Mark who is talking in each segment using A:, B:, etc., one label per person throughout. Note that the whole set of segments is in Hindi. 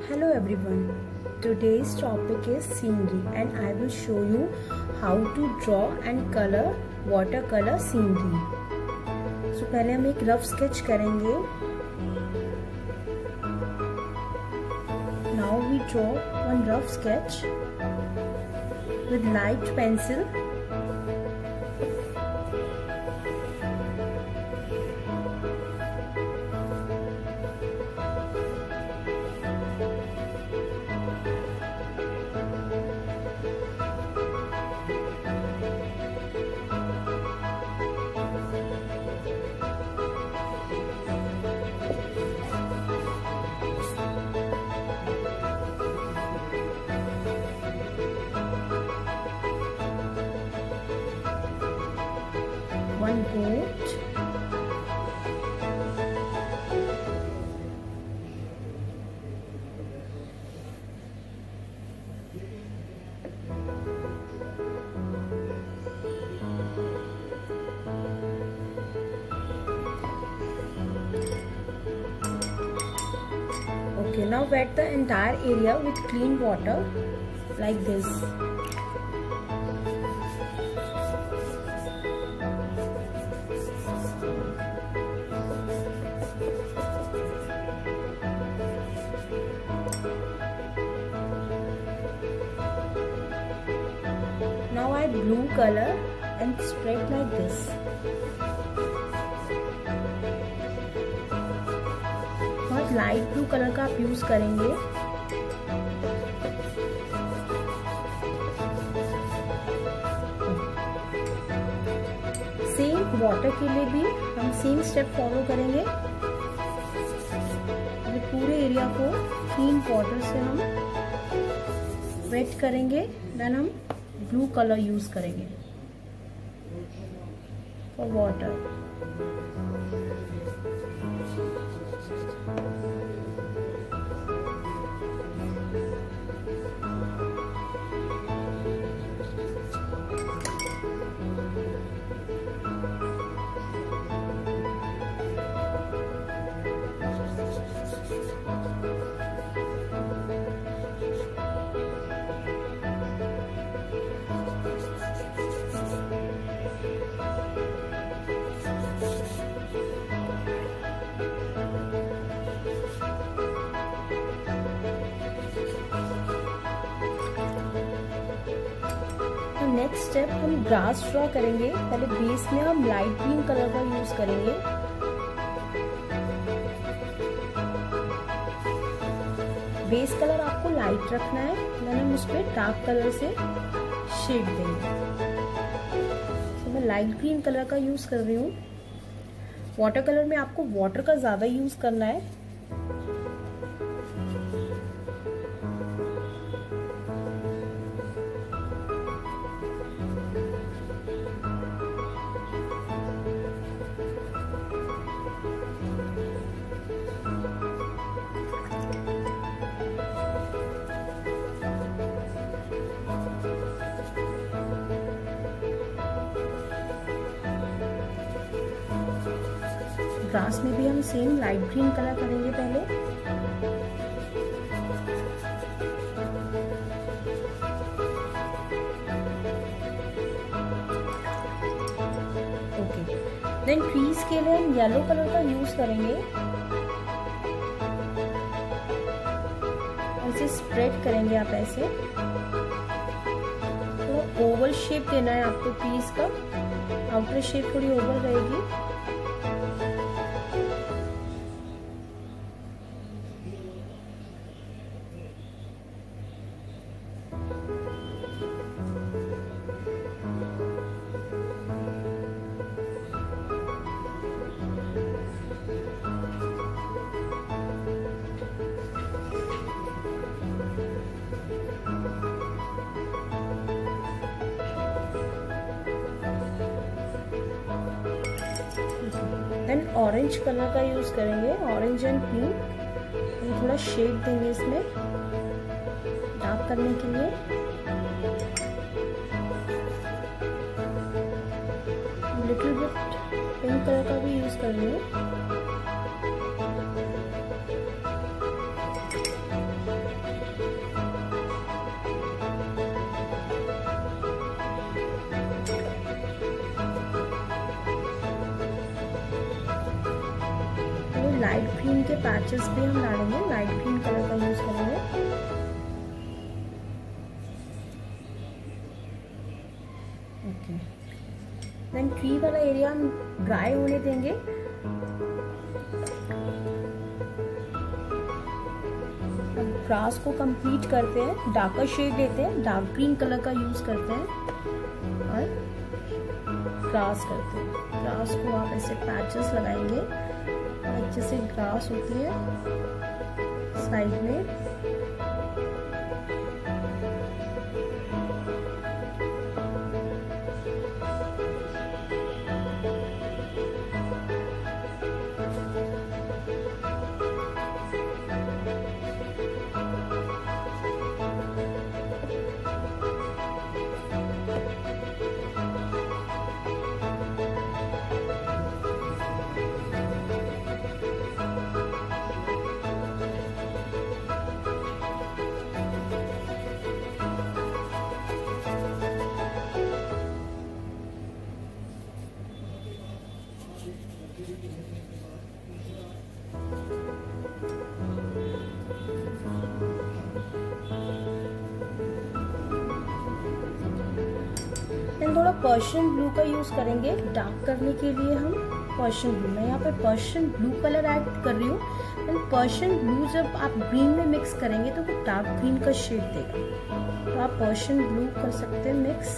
A: Hello everyone, today's topic is scenery and I will show you how to draw and color watercolor scenery. So पहले हम एक रफ स्केच करेंगे. Now we draw one rough sketch with light pencil. One boat, okay, now wet the entire area with clean water like this. Now add blue color and spread like this. बहुत लाइट ब्लू कलर का आप यूज करेंगे. सेम वाटर के लिए भी हम सेम स्टेप फॉलो करेंगे. पूरे एरिया को क्लीन वाटर से हम वेट करेंगे. देन हम ब्लू कलर यूज करेंगे फॉर वाटर. नेक्स्ट स्टेप हम ग्रास ड्रॉ करेंगे. पहले बेस में हम लाइट ग्रीन कलर का यूज करेंगे. बेस कलर आपको लाइट रखना है. देन हम उस पर डार्क कलर से शेड देंगे. तो मैं लाइट ग्रीन कलर का यूज कर रही हूँ. वाटर कलर में आपको वाटर का ज्यादा यूज करना है. ग्रास में भी हम सेम लाइट ग्रीन कलर करेंगे पहले. ओके, देन ट्रीज के लिए हम येलो कलर का यूज करेंगे. ऐसे स्प्रेड करेंगे आप. ऐसे तो ओवल शेप देना है आपको ट्रीज का. आउटर शेप थोड़ी ओवल रहेगी. देन ऑरेंज कलर का यूज करेंगे. ऑरेंज एंड पिंक थोड़ा शेड देंगे इसमें डार्क करने के लिए. लिटिल बिट पिंक कलर का भी यूज कर रही हूँ. लाइट ग्रीन के पैचेस भी हम डालेंगे, लाइट ग्रीन कलर का यूज करेंगे। ओके, देन ट्री वाला एरिया हम ड्राई होने देंगे। अब ग्रास को कंप्लीट करते हैं, डार्कर शेड लेते हैं, डार्क ग्रीन कलर का यूज करते हैं और ग्रास करते हैं। ग्रास को आप ऐसे पैचेस लगाएंगे, जैसे ग्रास होती है साइड में। थोड़ा पर्शियन ब्लू का यूज करेंगे डार्क करने के लिए। हम पर्शियन ब्लू, मैं यहाँ पे पर्शियन ब्लू कलर ऐड कर रही हूँ। एंड पर्शियन ब्लू जब आप ग्रीन में मिक्स करेंगे तो वो डार्क ग्रीन का शेड देगा, तो आप पर्शियन ब्लू कर सकते हैं मिक्स।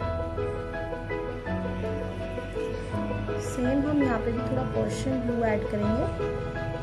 A: सेम हम यहाँ पे भी थोड़ा पर्शियन ब्लू ऐड करेंगे।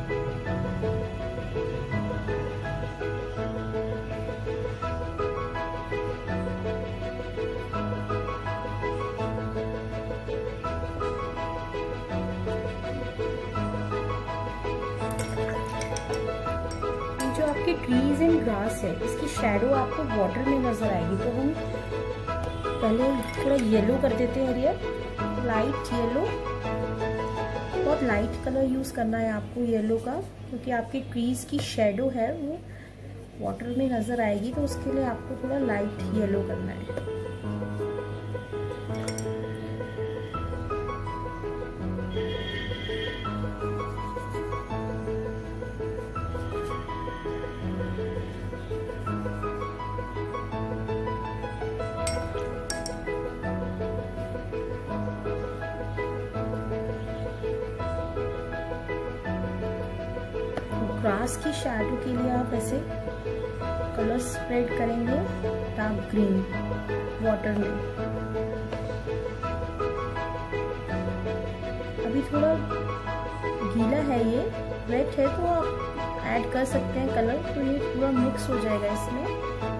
A: जो आपके ट्रीज एंड ग्रास है, इसकी शैडो आपको वाटर में नजर आएगी, तो हम पहले थोड़ा येलो कर देते हैं एरिया, लाइट येलो। बहुत लाइट कलर यूज करना है आपको येलो का, क्योंकि आपके ट्रीज की शैडो है वो वाटर में नजर आएगी, तो उसके लिए आपको थोड़ा लाइट येलो करना है। ग्रास की शैडो के लिए आप ऐसे कलर स्प्रेड करेंगे, डार्क ग्रीन वाटर में। अभी थोड़ा गीला है, ये वेट है, तो आप ऐड कर सकते हैं कलर, तो ये पूरा मिक्स हो जाएगा इसमें।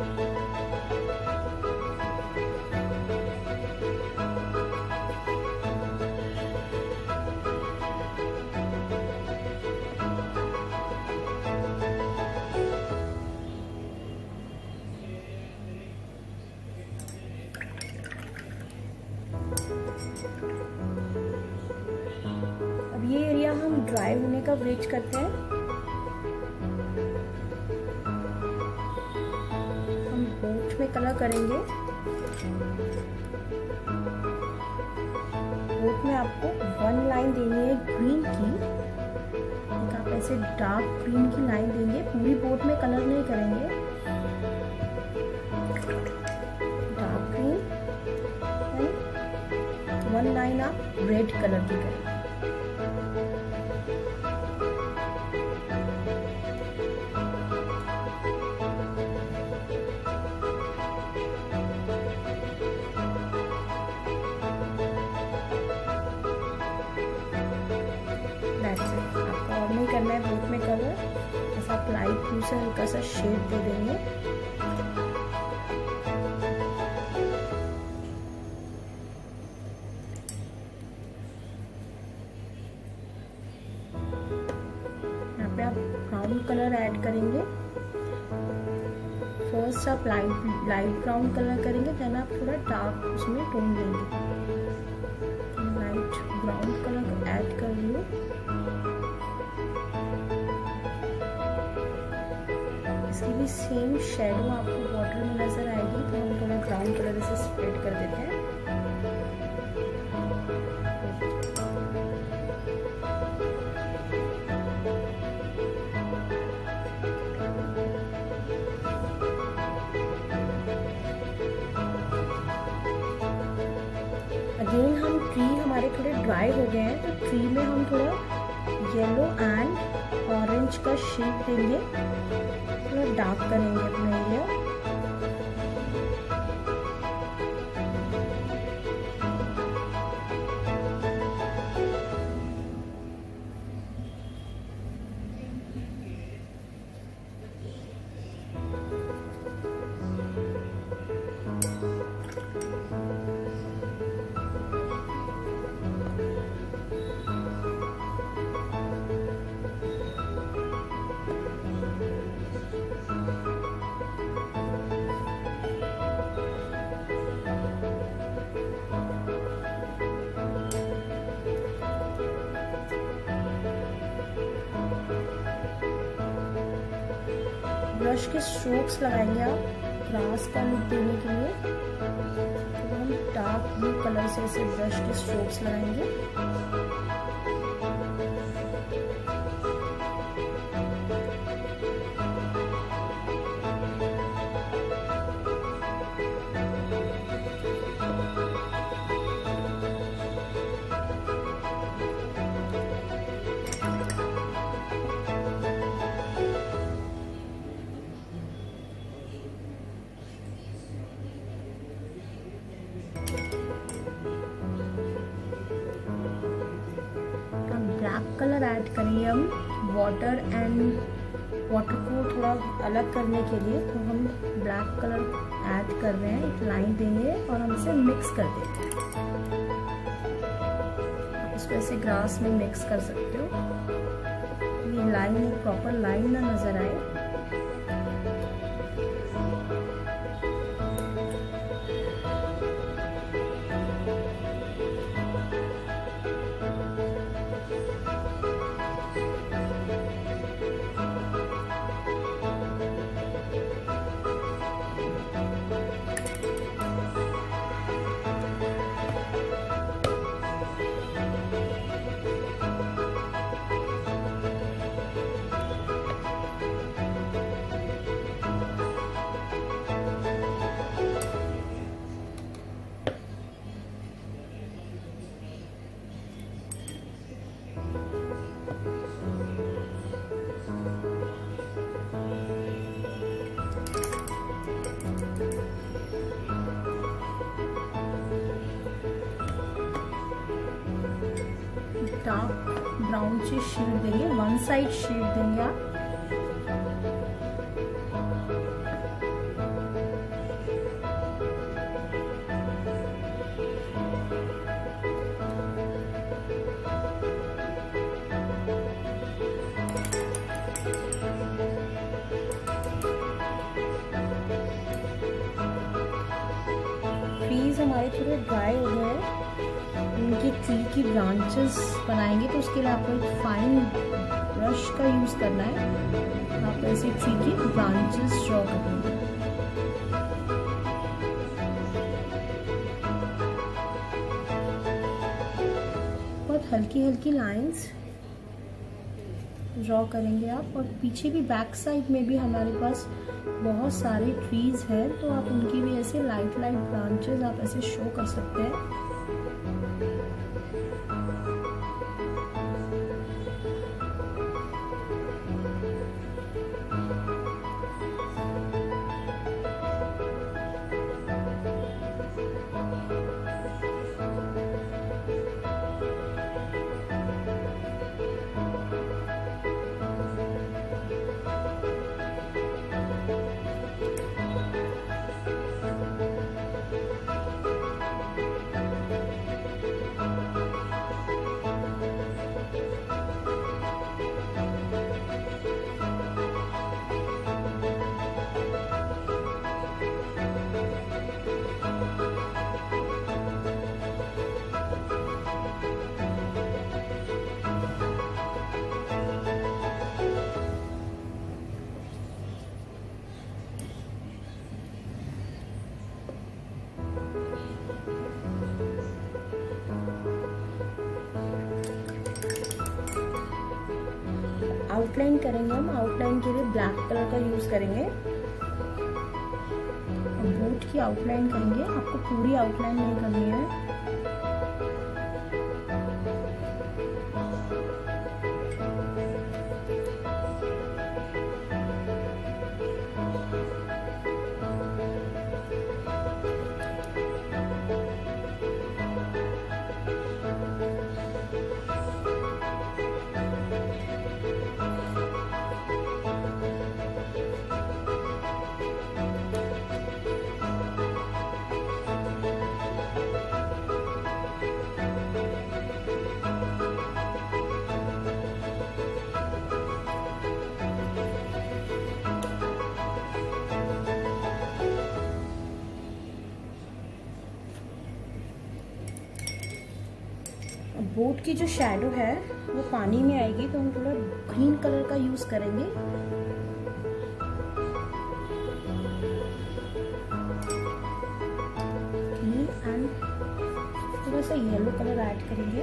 A: अब ये एरिया हम ड्राई होने का वेट करते हैं। हम बोट में कलर करेंगे। बोट में आपको 1 लाइन देनी है ग्रीन की, आप ऐसे डार्क ग्रीन की लाइन देंगे। पूरी बोट में कलर नहीं करेंगे, डार्क ग्रीन, 1 लाइन आप रेड कलर की करेंगे। आपको और नहीं करना है बोट में कलर, ऐसा आप लाइट ब्लू से हल्का सा शेड दे देंगे। यहाँ पे आप ब्राउन कलर ऐड करेंगे। फर्स्ट आप लाइट ब्राउन कलर करेंगे, देन आप थोड़ा डार्क उसमें टोन देंगे। लाइट ब्राउन कलर ऐड कर रही हूँ। इसकी भी सेम शैडो आपको वाटर में नजर आएगी, तो हम थोड़ा ब्राउन कलर से स्प्रेड कर देते हैं। ड्राई हो गए हैं तो ट्री में हम थोड़ा येलो एंड ऑरेंज का शेड देंगे, थोड़ा डार्क करेंगे अपना एरिया। ब्रश के स्ट्रोक्स लगाएंगे आप ग्रास का लुक देने के लिए, तो हम डार्क ब्लू कलर से ऐसे ब्रश के स्ट्रोक्स लगाएंगे। ब्लैक कलर ऐड करेंगे हम वाटर को थोड़ा अलग करने के लिए, तो हम ब्लैक कलर ऐड कर रहे हैं, एक लाइन देंगे और हम इसे मिक्स कर देंगे। इसको ऐसे ग्रास में मिक्स कर सकते हो, ये लाइन एक प्रॉपर लाइन ना नजर आए। डार्क ब्राउन से शेड देंगे, वन साइड शेड देंगे आप। ट्रीज हमारे थोड़े ड्राई हो गए हैं, उनकी ट्री की ब्रांचेस बनाएंगे, तो उसके लिए आपको एक फाइन ब्रश का यूज करना है। आप ऐसे ट्री की ब्रांचेस ड्रॉ करेंगे। बहुत हल्की हल्की लाइंस ड्रॉ करेंगे आप, और पीछे भी बैक साइड में भी हमारे पास बहुत सारे ट्रीज हैं, तो आप उनकी भी ऐसे लाइट ब्रांचेस आप ऐसे शो कर सकते हैं। आउटलाइन करेंगे हम, आउटलाइन के लिए ब्लैक कलर का यूज करेंगे। बोट की आउटलाइन करेंगे, आपको पूरी आउटलाइन नहीं करनी है। बोट की जो शैडो है वो पानी में आएगी, तो हम थोड़ा ग्रीन कलर का यूज करेंगे। एंड थोड़ा सा येलो कलर ऐड करेंगे।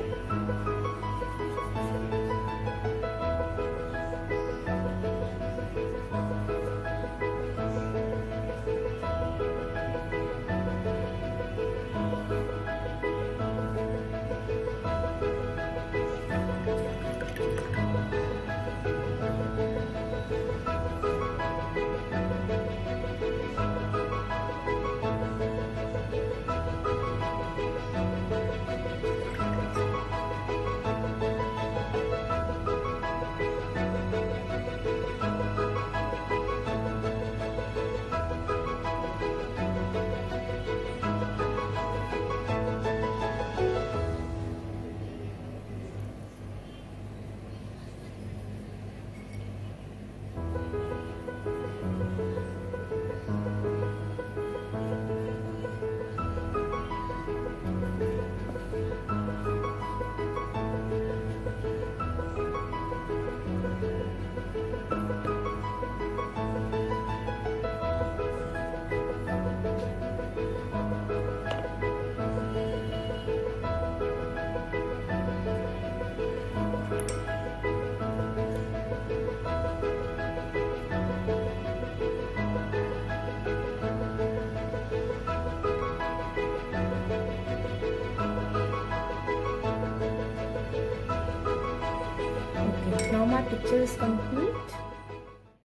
A: Now my picture is complete.